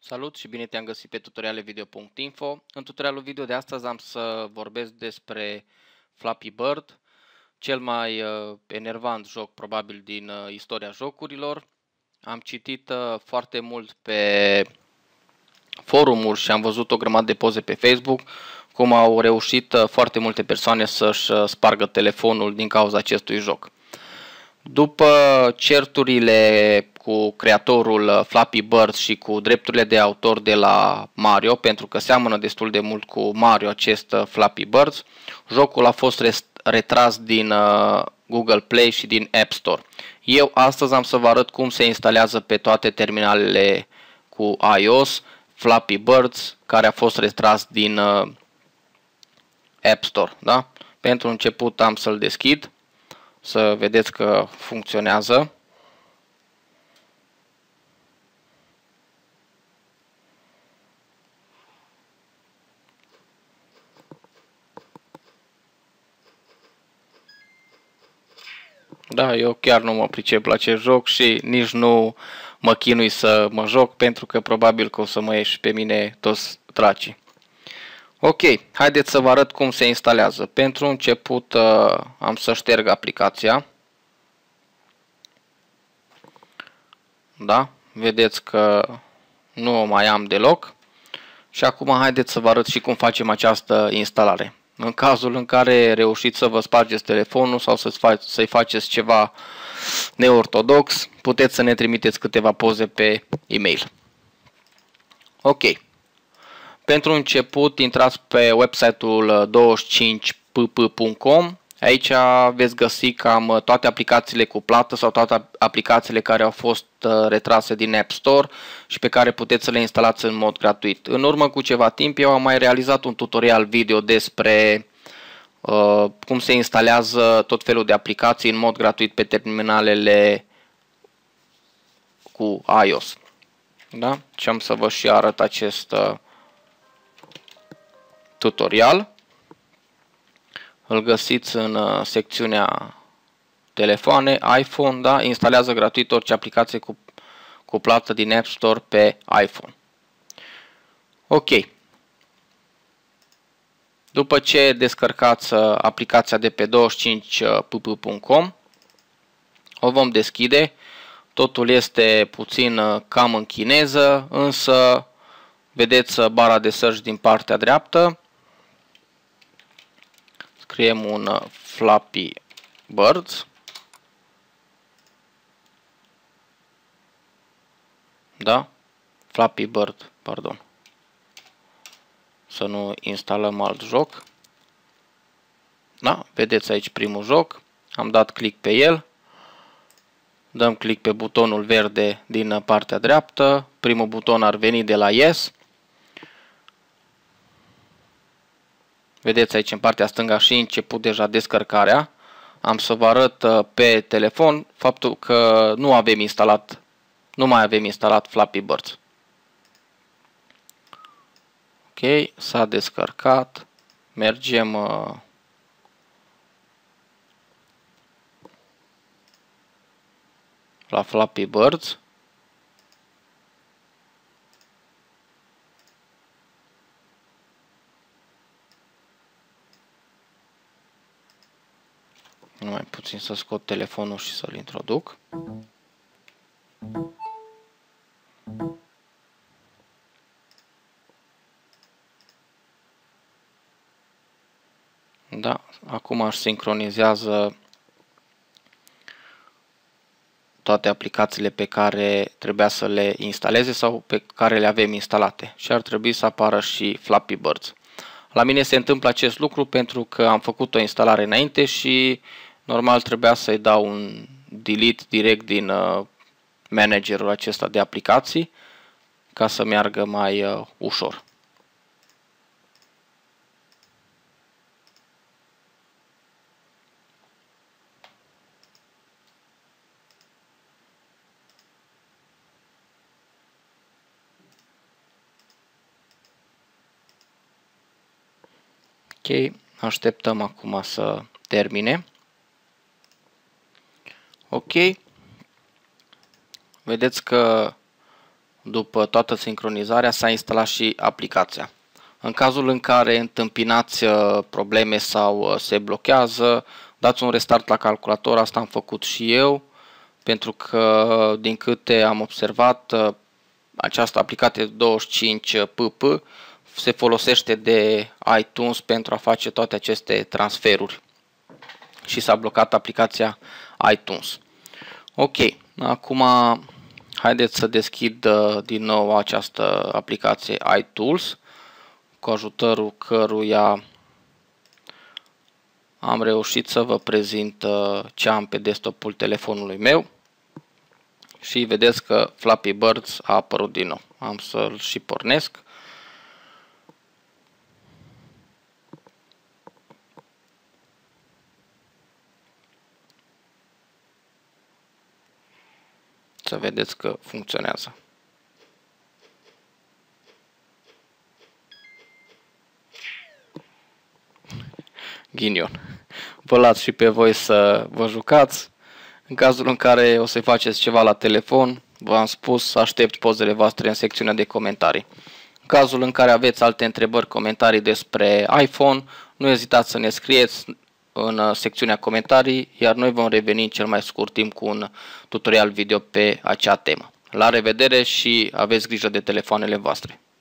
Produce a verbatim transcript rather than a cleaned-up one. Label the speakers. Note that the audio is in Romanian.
Speaker 1: Salut și bine te-am găsit pe tutorialevideo punct info. În tutorialul video de astăzi am să vorbesc despre Flappy Bird, cel mai uh, enervant joc probabil din uh, istoria jocurilor. Am citit uh, foarte mult pe forumuri și am văzut o grămadă de poze pe Facebook cum au reușit uh, foarte multe persoane să-și uh, spargă telefonul din cauza acestui joc. După certurile cu creatorul Flappy Bird și cu drepturile de autor de la Mario, pentru că seamănă destul de mult cu Mario acest Flappy Bird, jocul a fost retras din Google Play și din App Store. Eu astăzi am să vă arăt cum se instalează pe toate terminalele cu iOS Flappy Bird, care a fost retras din App Store. Da? Pentru început am să-l deschid, să vedeți că funcționează. Da, eu chiar nu mă pricep la acest joc și nici nu mă chinui să mă joc, pentru că probabil că o să mă ieși pe mine toți dracii. Ok, haideți să vă arăt cum se instalează. Pentru început uh, am să șterg aplicația. Da, vedeți că nu o mai am deloc. Și acum haideți să vă arăt și cum facem această instalare. În cazul în care reușiți să vă spargeți telefonul sau să-i faceți ceva neortodox, puteți să ne trimiteți câteva poze pe e-mail. Ok. Pentru început, intrați pe website-ul douăzeci și cinci p p punct com. Aici veți găsi cam toate aplicațiile cu plată sau toate aplicațiile care au fost retrase din App Store și pe care puteți să le instalați în mod gratuit. În urmă cu ceva timp eu am mai realizat un tutorial video despre uh, cum se instalează tot felul de aplicații în mod gratuit pe terminalele cu iOS. Da? Și am să vă și arăt acest uh, tutorial. Îl găsiți în uh, secțiunea telefoane, iPhone, da? Instalează gratuit orice aplicație cu, cu plată din App Store pe iPhone. Ok. După ce descărcați uh, aplicația de pe douăzeci și cinci p p punct com, o vom deschide. Totul este puțin uh, cam în chineză, însă vedeți uh, bara de search din partea dreaptă. Scriem un uh, Flappy Bird. Da? Flappy Bird, pardon. Să nu instalăm alt joc. Da? Vedeți aici primul joc. Am dat click pe el. Dăm click pe butonul verde din partea dreaptă. Primul buton ar veni de la Yes. Vedeți aici în partea stângă și început deja descărcarea. Am să vă arăt pe telefon faptul că nu avem instalat, nu mai avem instalat Flappy Bird. Ok, s-a descărcat. Mergem uh, la Flappy Bird. Numai puțin să scot telefonul și să-l introduc. Da, acum aș sincronizează toate aplicațiile pe care trebuia să le instaleze sau pe care le avem instalate. Și ar trebui să apară și Flappy Bird. La mine se întâmplă acest lucru pentru că am făcut o instalare înainte și normal trebuia să-i dau un delete direct din uh, managerul acesta de aplicații ca să meargă mai uh, ușor. Ok, așteptăm acum să termine. Ok, vedeți că după toată sincronizarea, s-a instalat și aplicația. În cazul în care întâmpinați probleme sau se blochează, dați un restart la calculator, asta am făcut și eu, pentru că din câte am observat, această aplicație douăzeci și cinci P P se folosește de iTunes pentru a face toate aceste transferuri și s-a blocat aplicația iTunes. Ok, acum haideți să deschid din nou această aplicație iTools, cu ajutorul căruia am reușit să vă prezint ce am pe desktopul telefonului meu și vedeți că Flappy Birds a apărut din nou. Am să-l și pornesc. Să vedeți că funcționează. Ghinion. Vă las și pe voi să vă jucați. În cazul în care o să faceți ceva la telefon, v-am spus, aștept pozele voastre în secțiunea de comentarii. În cazul în care aveți alte întrebări, comentarii despre iPhone, nu ezitați să ne scrieți în secțiunea comentarii, iar noi vom reveni în cel mai scurt timp cu un tutorial video pe acea temă. La revedere și aveți grijă de telefoanele voastre!